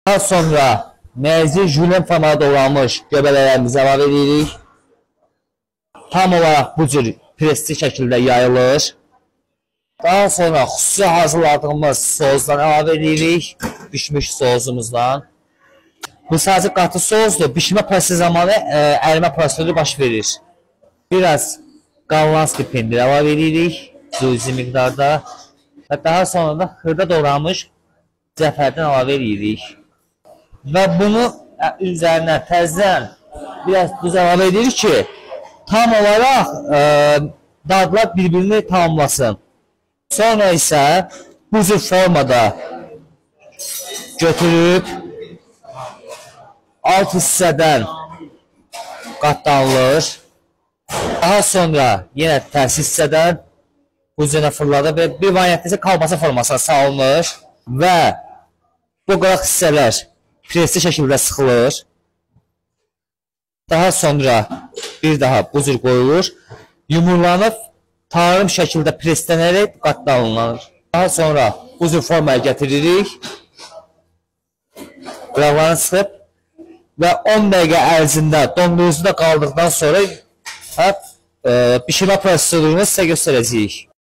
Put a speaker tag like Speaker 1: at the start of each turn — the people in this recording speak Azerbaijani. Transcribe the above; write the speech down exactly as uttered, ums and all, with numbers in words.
Speaker 1: Daha sonra mərci julen formada doğranmış göbələklərimizi əlavə edirik. Tam olaraq bu cür presli şəkildə yayılır. Daha sonra xüsusi hazırladığımız sosdan əlavə edirik. Bişmiş sosumuzdan. Bu sadəcə qatı sosdur. Bişmə prosesi zamanı ə, ərimə prosesi baş verir. Biraz qallanski pendir əlavə edirik. Cüzi miqdarda. Və daha sonra da xırda doğranmış cəfərdən əlavə edirik. Və bunu üzərinə təzdən biraz duz əlavə edirik ki, tam olaraq ə, dadlar bir-birini tamamlasın. Sonra isə bu cür formada götürüb alt hissədən qatlanılır. Daha sonra yenə tərs hissədən bu cürə fırladıb və bir variantda isə kalbasa formasına salınır və bu qıraq hissələr presli şəkildə sıxılır. Daha sonra bir daha bu cür qoyulur. Yumurlanıb tarım şəkildə preslənərək qatlanılır. Daha sonra bu cür formaya gətiririk. Qıraqlarını sıxıb və on dəqiqə ərzində dondurucuda qaldıqdan sonra bişirmə prosedurunu sizə göstərəcəyik.